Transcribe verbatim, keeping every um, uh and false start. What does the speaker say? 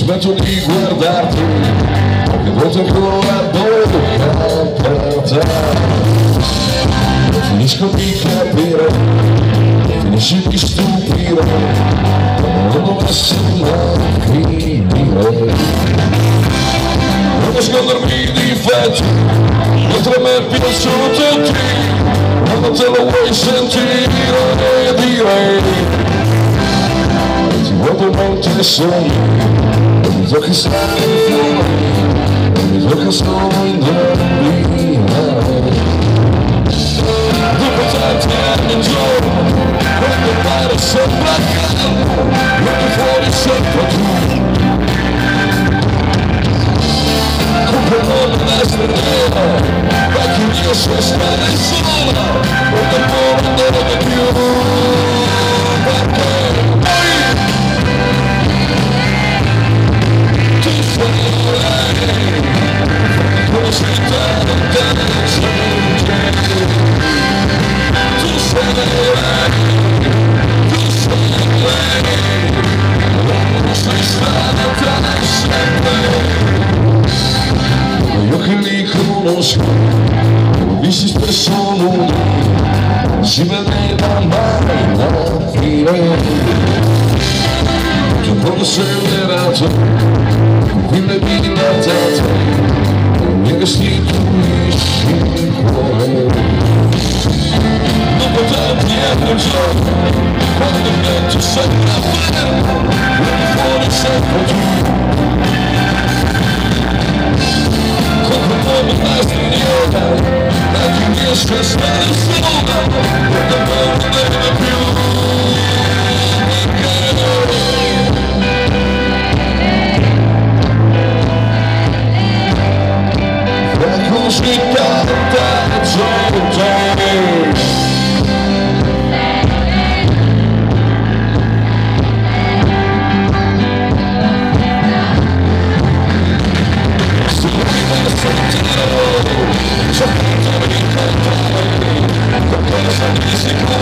smetto di guardarti, perché vuoto ancora la bocca aperta. Finisco di capire, finisci di stupire, ma non dovesse mai finire. Non nascondermi i difetti, mentre a me piacciono tutti, quando te lo vuoi sentire e dire ti guardo mentre sogni, e mi tocca stare fuori, e mi tocca solo indovinare. Dopo tanti anni in giorno, quando pare sempre calmo, vieni fuori sempre tu. Come non essere nera, ma che io so stare sola, non devo andare più, perché poi tu sei lei, come sei tanta gente, tu sei lei, tu sei lei, non sei stata sempre. Io che li conosco, ho visti spesso nudi, si vedeva mai la fine. Tu quando sei verato, qui le dilettate, mi restituisci il cuore. Dopo tanti anni al giorno, quando il vento sembra fermo, vieni fuori sempre tu. Come la strada, ma che riesco a stare sola, non devo vedere più, perché fra così tanta gente. So che mi incontrare, qualcosa di sicuro.